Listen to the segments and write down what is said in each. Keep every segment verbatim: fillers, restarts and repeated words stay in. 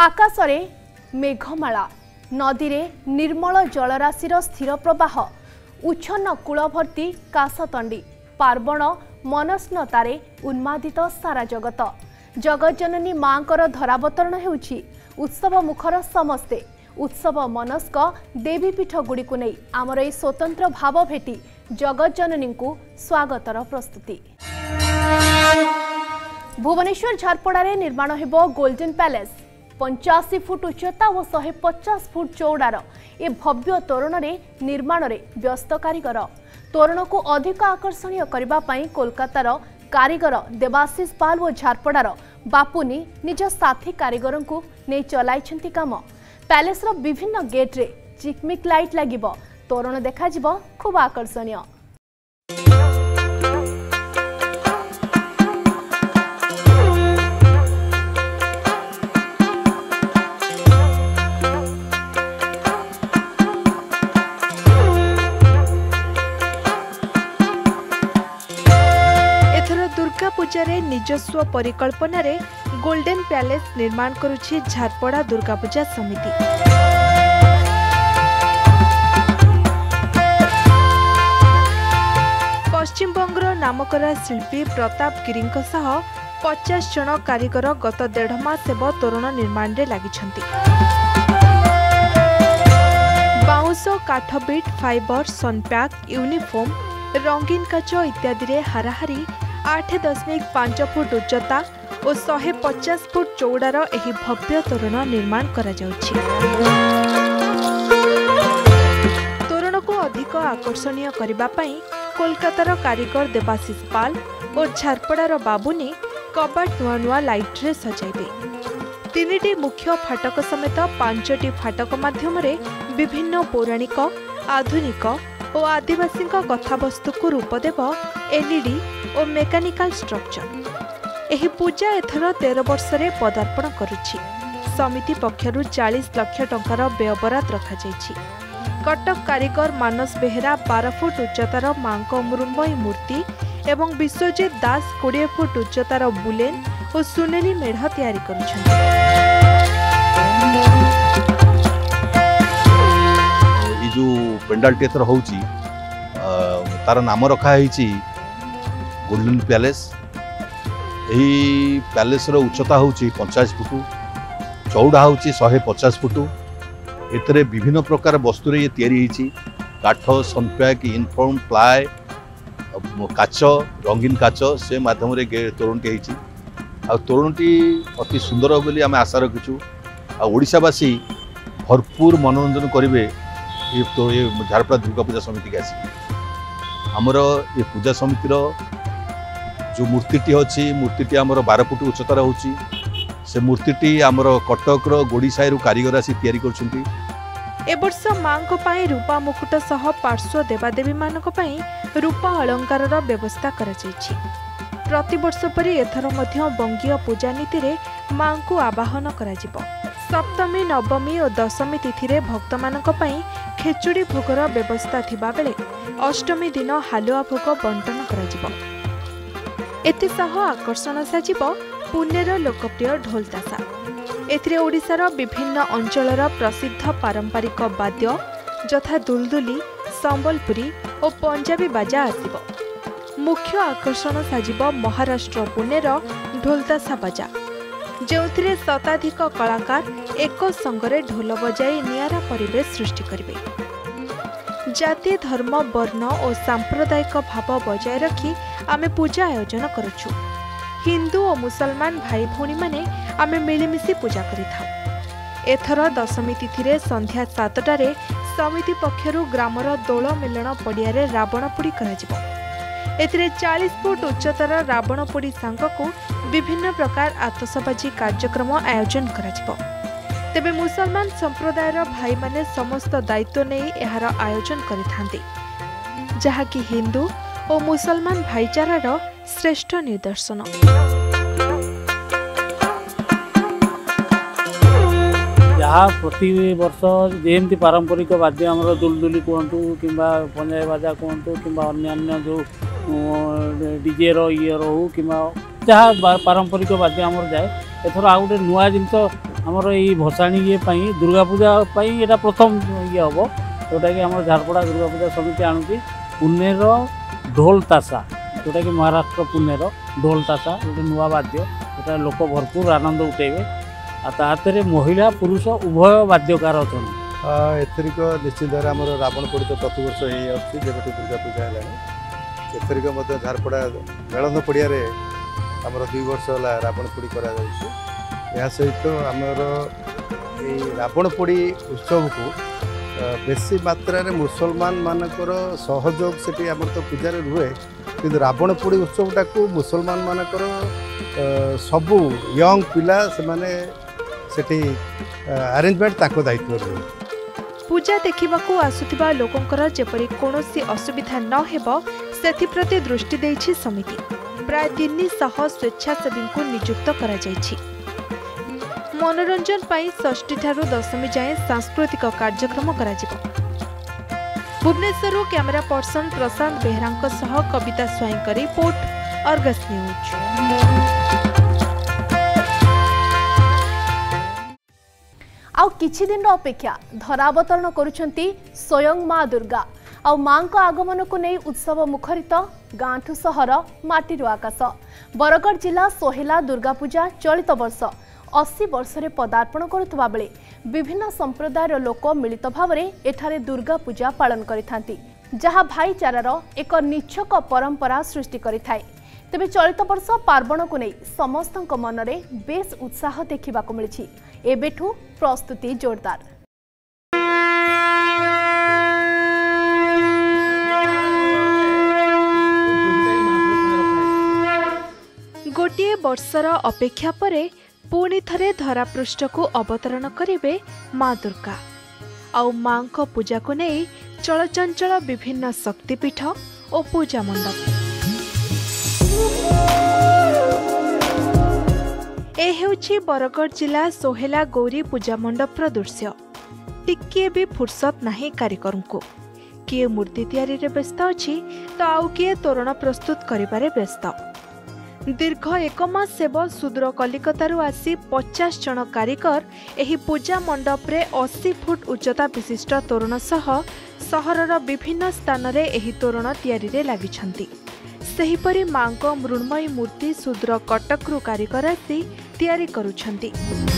आकाशरे मेघमाला नदी रे निर्मल जलराशिर स्थिर प्रवाह उच्छन्न कूलभर्ती काशतंडी पार्वण मनस्नतारे उन्मादित सारा जगत जगज्जननी मांकर धरावतरण हेउछि उत्सव मुखर समस्ते उत्सव मनस्क देवीपीठ गुड़ी को नहीं आमर ए स्वतंत्र भाव भेटी जगज्जननी को स्वागतर प्रस्तुति। भुवनेश्वर झारपड़ारे निर्माण हेबो गोल्डन पैलेस पंचाशी फुट उच्चता और शहे पचास फुट चौड़ार ए भव्य तोरण रे निर्माण रे व्यस्त कारीगर तोरण को अधिक आकर्षणीय करबा पई कोलकातार कारीगर देवाशीष पाल और झारपड़ार बापुनी निज साथी कारीगर को नहीं चलाइछंती काम। पैलेस रो विभिन्न गेट रे चिकमिक लाइट लागिबो तोरण देखा जिवो खूब आकर्षणीय। दुर्गा पूजा रे निजस्व परिकल्पना रे गोल्डन पैलेस निर्माण करुछि झारपड़ा दुर्गा पूजा समिति। पश्चिम बंगर नामकरा शिल्पी प्रताप गिरी सह पचास जन कारीगर गत डेढ़ मास हेब तोरण निर्माण रे लागिछंती। बाउंस काठबिट फाइबर सनपैक यूनिफॉर्म रंगीन काच इत्यादि रे हाराहारी आठ दशमिक पांच फुट उच्चता और शहे पचास फुट चौड़ार एही भव्य तोरण निर्माण करा जाउछि। तोरण को अधिक आकर्षणीय करबा पई कोलकातार कारीगर देवाशीष पाल और झारपड़ार बाबुनी कबाट नुआ नुआ लाइट रे सजाइबे। तीनिटी मुख्य फाटक समेत पांचटी फाटक माध्यम रे विभिन्न पौराणिक आधुनिक और आदिवासी कथावस्तु को रूप देव एलईडी और मेकानिकल स्ट्रक्चर। एही पूजा एथर तेरह वर्ष रे पदार्पण करुछि। समिति पक्षरु चालीस लाख टंकार व्ययबराद रखा जायछि। कटक कारीगर मानस बेहेरा बारह फुट उच्चतार मांक मृण्मयी मूर्ति एवं विश्वजीत दास बीस फुट उच्चतार बुलेन और सुनेली मेढ़ तैयारी करुछन्ति। ई जो पेंडाल टेथर होउची तार नाम रखा है गोल्डन पैलेस। यही पैलेस रो उच्चता होउची पचास फुट चौड़ा होउची शहे पचास फुट। एतरे विभिन्न प्रकार वस्तु रे तैयारी होइची काठ सनपैक यूनिफॉर्म प्लाय काच रंगीन काच से माध्यम रे तोरणटी होइची। आ तोरणटी अति सुंदर बोली आम आशा रखिछु। आ ओडिशावासी भरपूर मनोरंजन करिवे ये तो ये झारपड़ा दुर्गा पूजा समिति के आसी आमर ये पूजा समितिर जो मूर्तिटी अच्छी मूर्तिटी आमर बारह फुट उच्चतार होची। से मूर्तिटी आमर कटक गोड़ी साई कारीगर आसी तैयारी करछंती। ए वर्ष मांको पाई रूपा मुकुट सह पार्श्व देवादेवी मानक पाई रूपा अलंकार व्यवस्था करा जायछि। प्रति वर्ष परि एथर मध्य बंगीय पूजा नीति रे मांको आवाहन करा जिवो। सप्तमी नवमी और दशमी तिथि रे भक्त मानक पाई खेचुड़ी भोगर व्यवस्था थिबा बेले अष्टमी दिन हालुआ भोग बंटन करा जिवो। एतिसह आकर्षण साजिबो पुनेर लोकप्रिय ढोल ताशा। एथिरे ओडिशार विभिन्न अंचलर प्रसिद्ध पारंपरिक वाद्य जथा दुलदुली संबलपुरी और पंजाबी बाजा आसिबो। मुख्य आकर्षण साजिबो महाराष्ट्र पुनेर ढोल ताशा बाजा जो शताधिक कलाकार एक संगरे ढोल बजाई नियारा परिवेश सृष्टि करिवे। जाति धर्म वर्ण और सांप्रदायिक भाव बजाय रखी आमे पूजा आयोजन करुछु। हिंदू और मुसलमान भाई भौणी माने आमे मिलिमिशि पूजा करिथाउ। एथर दशमी तिथि रे संध्या सातटारे समिति पक्षरु ग्रामर दोल मिलन पड़िया रे रावण पोड़ी करा जिवो। एथिरे चालीस फुट उच्चतार रावण पोड़ी सांगकु विभिन्न प्रकार आतशबाजी कार्यक्रम आयोजन करा जिवो। तेबे मुसलमान संप्रदायर भाई माने समस्त दायित्व नहीं एहार आयोजन करिथांती जहा कि हिंदू और मुसलमान भाईचारार श्रेष्ठ निदर्शन। जहाँ प्रति वर्ष जेमती पारंपरिक वाद्य आमर दुलदुली कहतु कि पंजाबी बाजा कहतु कि अन्य जो डीजे रो ये रो कि जहाँ पारंपरिक वाद्य आमर जाए एथर आ गोटे नुआ जिनस आमर ये भसाणी ये दुर्गा पूजा यहाँ प्रथम ये हम जोटा कि आम झारपड़ा दुर्गा पूजा समिति आणुची पुनेर ढोल तासा जोटा कि महाराष्ट्र पुनेर ढोल तासा गोटे नुआ वाद्य जोटा लोक भरपूर आनंद उठेबे आते महिला पुरुष उभय वाद्यकार अच्छा एथरिक निश्चित भाव आम रावण पोड़ी तो प्रत वर्ष हो जब दुर्गा पूजा है एथरिक झारपड़ा मेलन पड़िया आमर दुई वर्ष है रावण पोड़ी करा या सहित आमर रावण पोड़ी उत्सव को बेसी मात्रा रे मुसलमान मानकर सहयोग से आम तो पूजा रुहे कि रावण पोड़ी उत्सवटा को मुसलमान मानकर सबू यंग पिला से माने सेठी अरेंजमेंट ताको दायित्व रहे पूजा देखा आसुथिबा लोकंकर जेपरी कोनोसी असुविधा न हेबो सेथिप्रति दृष्टि देछि समिति प्राय तीन सौ स्वेच्छासेवी को नियुक्त करा जायछि मनोरंजन पाई षष्ठी ठारू दशमी जाए सांस्कृतिक कार्यक्रम करा जिवो भुवनेश्वर कैमरा पर्सन प्रशांत बेहरा सह कविता स्वाई का रिपोर्ट अर्गस न्यूज। आउ किछि दिन अपेक्षा धरावतरण करुछंती स्वयं माँ दुर्गा आउ माँ को आगमन को नहीं उत्सव मुखरित गांठू सहर माटीर आकाश बरगढ़ जिला सोहेला दुर्गा पूजा चलित वर्ष अस्सी वर्ष रे पदार्पण करुवा बेले विभिन्न संप्रदायर लोक मिलित भाव एठारे दुर्गा पूजा पालन करिथांती जहा भाईचारार एक निछक परंपरा सृष्टि करिथाय तेबे चलित वर्ष पार्वण को नहीं समस्तक मनरे बेस उत्साह देखा मिली एबेठू प्रस्तुति जोरदार। गोटे वर्षर अपेक्षा परे पुणी थरे धरापृष्ठ को अवतरण करिवे माँ दुर्गा आउ माँ को पूजा को नहीं चलचंचल विभिन्न शक्तिपीठ और पूजा मंडप ए हेउछि बरगढ़ जिला सोहेला गौरी पूजा मंडपर दृश्य टिके भी फुर्सत नहीं कारीगर को किए मूर्ति तैयारी रे व्यस्त अछि तो आउ किए तोरण प्रस्तुत करिबारे व्यस्त दीर्घ एक मास सेब सुदूर कलिकतारू आसी पचास जन कारीगर एही पूजा मंडप रे अस्सी फुट उच्चता विशिष्ट तोरण सह सहरर विभिन्न स्थान रे एही तोरण तैयारी रे लागिछंती सेहीपरि माँ को मृण्मयी मूर्ति सुदूर कटकरू कारीगर आसी तैयारी करुछंती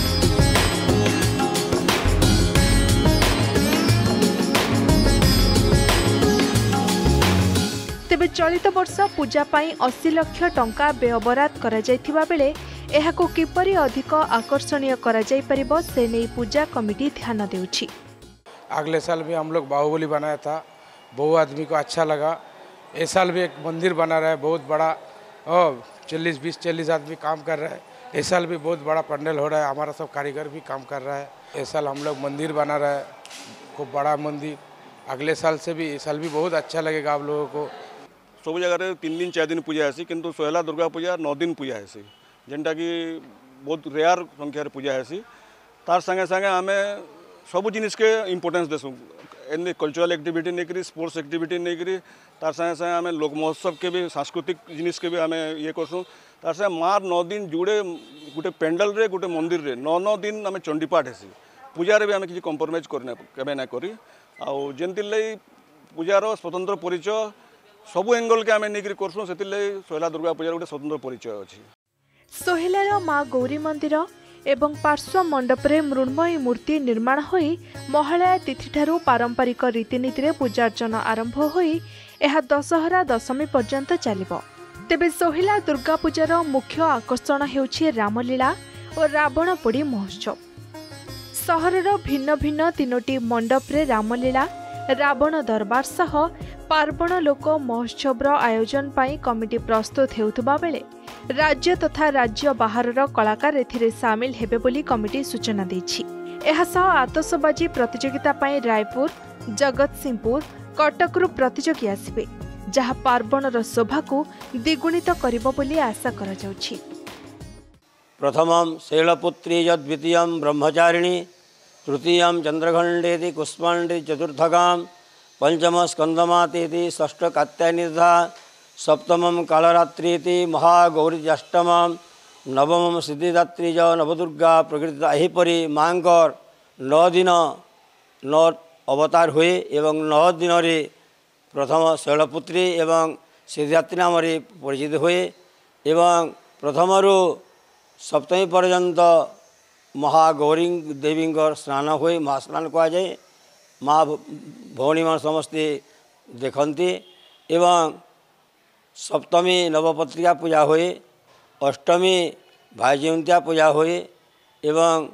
तेबे चलित वर्ष पूजा पाई अस्सी लाख टंका व्ययबराद करा जायथिबा बेले एहाको किपरि अधिक आकर्षणीय करा जाय परिबो से नै पूजा कमिटी ध्यान देउछि। अगले साल भी हम लोग बाहुबली बनाया था, बहुत आदमी को अच्छा लगा। इस साल भी एक मंदिर बना रहा है बहुत बड़ा, और चालीस बीस चालीस आदमी काम कर रहा है। इस साल भी बहुत बड़ा पंडल हो रहा है, हमारा सब कारीगर भी काम कर रहा है। इस साल हम लोग मंदिर बना रहा है, खूब बड़ा मंदिर। अगले साल से भी इस साल भी बहुत अच्छा लगेगा आप लोगों को। सब जगह तीन दिन चार दिन पूजा है, किंतु सोहेला दुर्गा पूजा नौ दिन पूजा है, जेनटा कि बहुत रेयर संख्यार पूजा है। तार संगे संगे आम सब जिनिस के इम्पोर्टेंस देसु, एन कल्चरल एक्टिविटी नहीं करी, स्पोर्ट्स एक्टिविटी नहीं करी, तार संगे संगे आम लोक महोत्सव के भी सांस्कृतिक जिनिस के भी आम ये करसु। तार संगे मार नौ दिन जुड़े गोटे पेंडल रे गोटे मंदिर रे नौ नौ दिन आम चंडीपाठ है, पूजार भी आम किसी कंप्रोमाइज करना केबे ना करी। आउ जेंति लई पूजार स्वतंत्र परिचय सबु एंगल के आम नहीं करसु, से सोहेला दुर्गा पूजार गोटे स्वतंत्र परिचय अच्छी। सोहेलार माँ गौरी मंदिर एवं पार्श्व मंडप रे मृण्मयी मूर्ति निर्माण होई महालया तिथि ठारू पारंपरिक रीतिनीति रे पूजार्चना आरंभ होई एहा दशहरा दशमी पर्यंत चलिबो। तेबे सोहेला दुर्गा पूजार मुख्य आकर्षण हेउछि रामलीला और रावण पोड़ी महोत्सव। सहरर भिन्न भिन्न तीनोटी मंडप रे रामलीला, रावण दरबार सह पार्वण लोक महोत्सव आयोजन पाई कमिटी प्रस्तुत हेउथबा बेले राज्य तथा राज्य बाहरर कलाकार एथिरे सामिल हेबे बोली कमिटी सूचना दैछि। एहा सह आतशबाजी प्रतियोगिता पाई रायपुर, जगतसिंहपुर, कटकरू प्रतियोगी आसिबे, जहा पार्वणर शोभा को द्विगुणित करिबो बोली आशा करा जाउछि। प्रथमं शैलपुत्री द्वितीयं ब्रह्मचारिणी, तृतीयं चंद्रखंडेति कुष्मांडे चतुर्थगाम, पंचम स्कंदमातेति षष्ठ कात्यायनिधा, सप्तमं कालरात्रीति महागौरी अष्टमं, नवम सिद्धिदात्री ज नवदुर्गा प्रकृति एहीपरी माँकर नौ दिन नौ अवतार हुए एवं नौ दिन रे प्रथम शैलपुत्री एवं सिद्धिदात्री नाम परिचित हुए एवं प्रथम रु सप्तमी पर्यंत महागौरी देवी स्नान हुए महास्नान कह जाए माँ भौणी मान समस्ते देखती एवं सप्तमी नवपत्रिका पूजा हुए अष्टमी भाईजयंतिया पूजा हुए एवं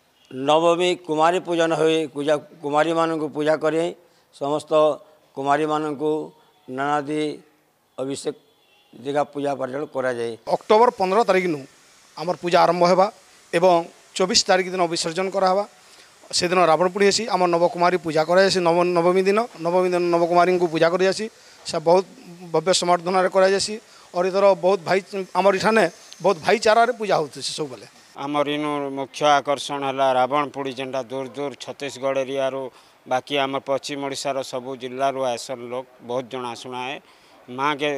नवमी कुमारी पूजन हुए पूजा कुमारी मान को पूजा करें समस्त कुमारी मान को नानादि अभिषेक जगह पूजा पाठ करा जाए। अक्टोबर पंद्रह तारीख नु आमर पूजा आरंभ होगा एवं चौबीस तारीख दिन विसर्जन करावा से दिन रावण पोड़ी हेसी आम नवकुमारी पूजा करासी नव नवमी दिन नवमी दिन नवकुमारी को पूजा करासी से बहुत भव्य समर्धन करासी और इधर बहुत भाई आमर इठाने बहुत भाईचारा पूजा होती सब बेले आमर इनु मुख्य आकर्षण है रावण पोड़ी जेनटा दूर दूर छत्तीसगढ़ एरिया बाकी आम पश्चिम ओडिशार सबू जिलू आसन लोग बहुत जनाशुना है माँ के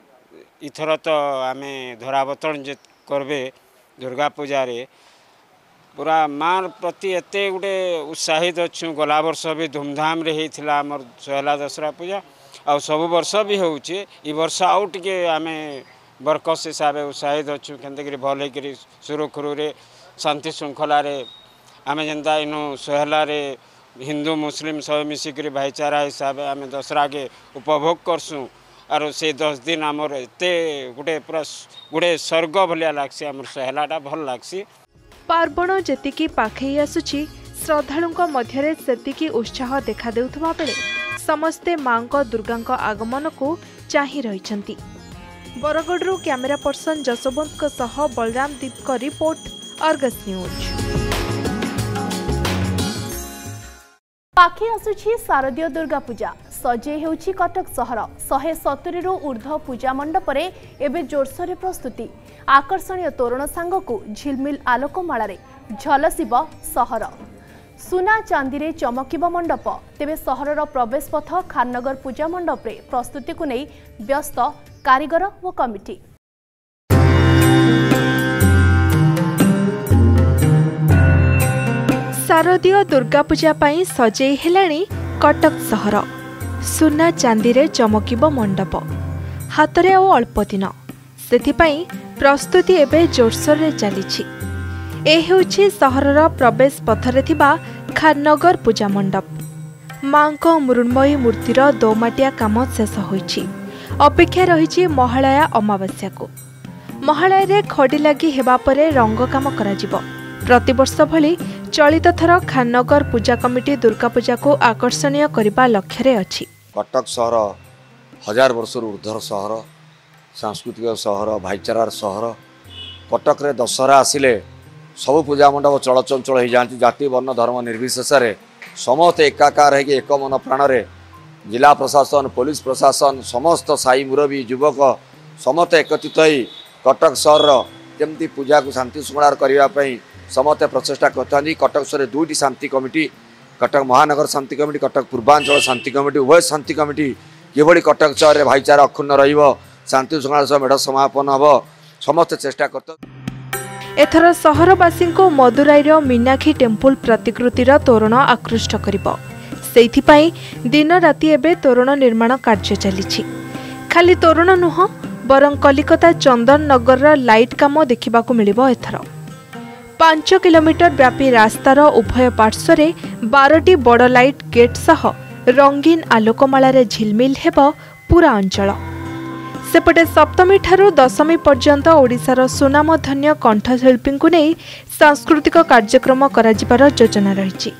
इथर तो आम धरावतरण जे करबे दुर्गा पूजा रे पूरा माँ प्रति एत गोटे उत्साहित अच्छु गला वर्ष भी धूमधाम रे होता आमर सोहला दशहरा पूजा आ सब वर्ष भी होचे ई वर्ष आउ टिके आम बरकस हिसाब से उत्साहित अच्छु के भल हो सुरखुरु शांति श्रृंखला आम जेनता इनु सोहला हिंदू मुस्लिम सब मिसिक भाईचारा हिसाब से आम दशहरा के उपभोग करसुँ आरो से दस दिन आमर एत गोटे पूरा गोटे स्वर्ग भलिया लागसी आमर सोहलाटा भल लागसी। पार्वण जेतिकी पाखई आसुची श्रद्धालुंक मध्यरे सेतिकी उत्साह देखा देउथबा बेले समस्ते मां दुर्गा आगमन को चाहि रहिछंती। बरगढ़ कैमेरा पर्सन जसवंत सह बलराम दीप का रिपोर्ट अर्गस न्यूज। पाखे आसुछि शारदीय दुर्गा पूजा सजे हेउछि कटक सहर शहे सतुरी रु ऊर्ध्व पूजा मंडप रे एबे जोरसोरे प्रस्तुति आकर्षणीय तोरण सांगकु झिलमिल आलोकमाला झलसिब सहर सुना चांदी रे चमकिब मंडप तेबे सहरर प्रवेश पथ खाननगर पूजा मंडप रे प्रस्तुति को नहीं व्यस्त कारीगर व कमिटी। शारदीय दुर्गा पूजा पाई सजेई हेलाणी कटक सहर सुना चांदी रे चमकिब मंडप हातरे आ अल्प दिन सेथिपाई प्रस्तुति एबे जोरसोर रे चलीछि। ए हेउछि सहरर प्रवेश पथरे थिबा खाननगर पूजा मंडप मां को मृण्मयी मूर्तिर दोमाटिया काम शेष होइछि अपेक्षा रहिछि महालया अमावास्या को महालय रे खड़ी लागि हेबा परे रंग काम कराजिबो प्रतिवर्ष भली चलित थर खाननगर पूजा कमिटी दुर्गा पूजा को आकर्षणीय करने लक्ष्य रे अछि। कटक सहर हजार वर्ष ऊर्ध्वर सहर सांस्कृतिक सहर भाईचारार सहर कटक रे दशहरा आसिले सब पूजा मंडप चलचंचल हो जाती जाति वर्ण धर्म निर्विशेष समस्त एकाकार है एक मन प्राण रे जिला प्रशासन पुलिस प्रशासन समस्त साई मुरबी युवक समस्त एकत्रित होई कटक सहर केमती पूजा को शांति श्रृंखला करने समस्त प्रचेषा करते। कटक सहर दुईटी शांति कमिटी कटक महानगर शांति कमिटी कटक पूर्वांचल शांति कमिटी उभय शांति कमिटी किभली कटक सहर भाईचारा अक्षुण्ण रहिबो शांति श्रृंखला मेढ़ समापन हम समस्त चेष्टा करते। एथर सहरवासी को मदुराईर मीनाक्षी टेम्पल प्रतिकृतिर तोरण आकृष्ट करिबो सेइथिपाई दिन राति एबे तोरण निर्माण कार्य चलिछि। खाली तोरण नुह बरं कलिकता चंदन नगर लाइट काम देखिबाकू मिलिबो। एथर पांच किलोमीटर व्यापी रास्तार उभय पार्श्वरे बारटी बड़ लाइट गेट सह रंगीन आलोकमाला झिलमिल हेबो पूरा अंचल। सेपटे सप्तमी ठारू दशमी पर्यंत ओडिशार सुनामधन्य कंठशिल्पी को नहीं सांस्कृतिक कार्यक्रम कराजिबार योजना रही।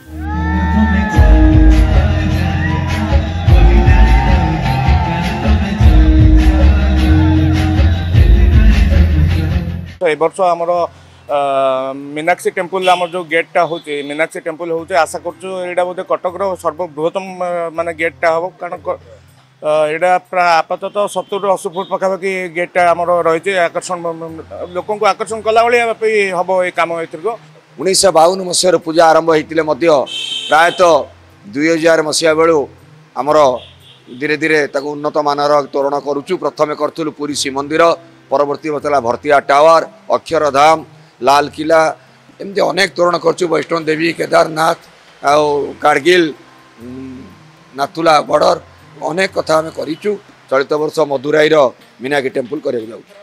ए वर्ष आमर मीनाक्षी टेम्पल आम जो गेटा हो मीनाक्षी टेम्पल हो आशा करा बोधे कटकर सर्वबृहत्तम माने गेटा हम कारण एटा प्राय आपातत सत्तर अशी फुट पखापाखि गेटा आम रही आकर्षण लोक आकर्षण कला हम ये कम उन्नीस बावन मसीह पूजा आरंभ होते प्रायतः दुई हजार मसीहा बेलू आमर धीरे धीरे उन्नत मानर तोरण करुचु प्रथम करूँ पुरी श्रीमंदिर परवर्ती बतला भरतिया टावर अक्षरधाम लाल किला एमती अनेक तोरण कर वैष्णो देवी केदारनाथ आ कारगिल नाथुला बॉर्डर अनेक कथा आम करूँ। चलित वर्ष मदुराई मीनाक्षी टेम्पल कर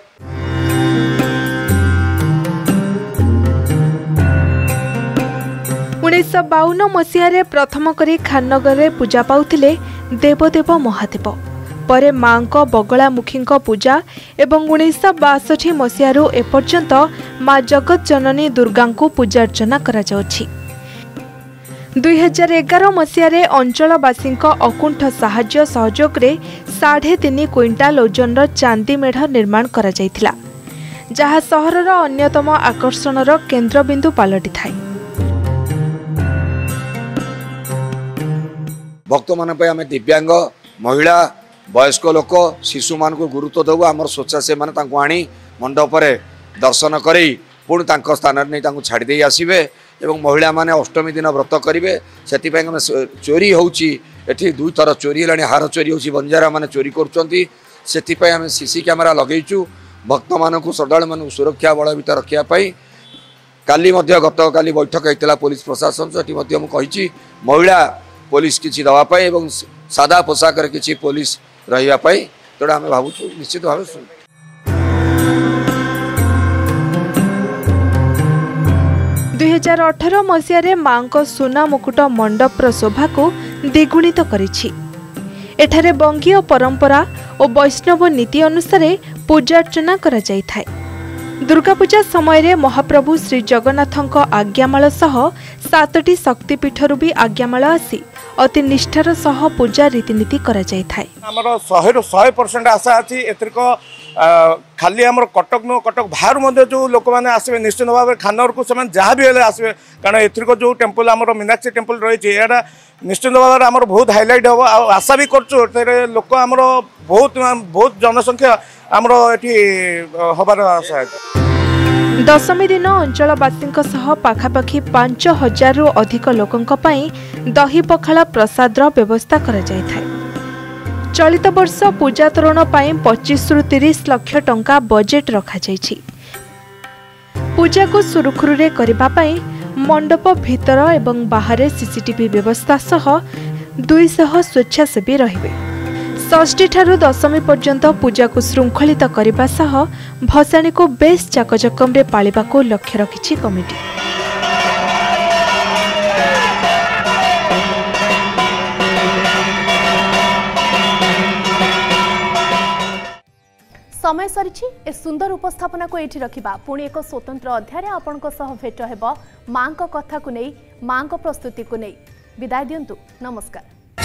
उन्नीस बावन मसीह प्रथम करी खाननगर में पूजा पाउथिले देवदेव महादेव परे मां बगलामुखी पूजा एवं उन्नीस बासठ मसीह एपर्यंत मां जगत जननी दुर्गा को पूजार्चना करा जाउछि। दुई हजार एगार मसीह अंचलवासी अकुंठ साहाय्य सहयोग रे साढ़े तीन क्विंटाल ओजन चांदी मेढ़ निर्माण करा जायथिला, जहाँ सहरर अन्यतम आकर्षणर केन्द्रबिंदु पलटि थाए। भक्त मान आम दिव्यांग महिला वयस्क लोक शिशु मान को गुरुत्व देव आम स्वच्छासेवी मैंने आनी मंडप दर्शन कर पुणी स्थान नहीं छाड़ी दे आसवे एवं महिला माने अष्टमी दिन व्रत करेंगे। से चोरी होची दुई थर चोरी है हार चोरी होची बंजारा माने चोरी करें आम सीसी कैमेरा लगेचु भक्त मान श्रद्धालु मान सुरक्षा बलवित रखापी। काली गत काली बैठक होता पुलिस प्रशासन से मुझे महिला पुलिस किसी दवापाई एवं सादा पोशाक किसी पुलिस रही तेणु आम भावुँ निश्चित भाव। दुई हजार अठर मसीह मां सुना मुकुट मंडपर शोभा को द्विगुणित करिछि। एठारे बंगीय परंपरा और वैष्णव नीति अनुसार पूजार्चना करा जाय थाए। दुर्गा पूजा समय महाप्रभु श्री जगन्नाथଙ୍କ आज्ञामाल सह सातटी शक्तिपीठरू भी आज्ञामाल आसी अति निष्ठार सह पूजा रीतिनीति करा जाय थाए। हमर सौ रु सौ परसेंट आशा अछि एतरक खाली हमर कटक नो कटक बाहर मध्य जो लोक माने आसबे निश्चित भाव खानर को समान जहाँ भी हेले आसबे कारण एथरक जो टेम्पल हमर मीनाक्षी टेम्पल रही है निश्चित भाव आमर बहुत हाइलाइट हम आशा भी कर लोक आमर बहुत बहुत जनसंख्या आमर ये हबार आशा है। दशमी दिन अंचलवासी पाखापाखि पांच हजार रु अधिक लोकों पाई दही पखाला प्रसाद व्यवस्था करा जाय थाए। चलित वर्ष पूजा तोरण पाई पच्चीस रु तीस लाख टंका बजेट रखा जायछि। पूजा को सुरुखुरु करबा पाई मंडप भीतर एवं बाहर सीसीटीवी व्यवस्था सह दुई सौ स्वेच्छासेवी रहिबे। षष्ठी ठारू दशमी पर्यंत पूजा को श्रृंखलित करने सह भसाणी को बेस चाकचक्यम रे पालिबा को लक्ष्य रखिछि कमिटी। समय सरिछि ए सुंदर उपस्थापना को एठी रखिबा पुणी एक स्वतंत्र अध्याय आपनक सह भेट हेबो मां को कथा को नै मां को प्रस्तुति को नै। विदाय दियंतु, नमस्कार।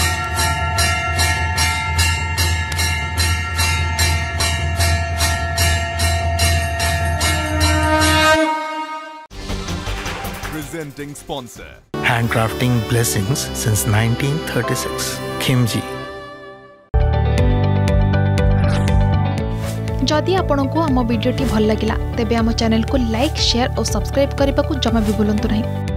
Presenting sponsor. Handcrafting blessings since nineteen thirty-six. Khimji. जदि आपंक आम भिडी भल लगा तेब आम चैनल को लाइक शेयर और सब्सक्राइब करने को जमा भी भूलु नहीं।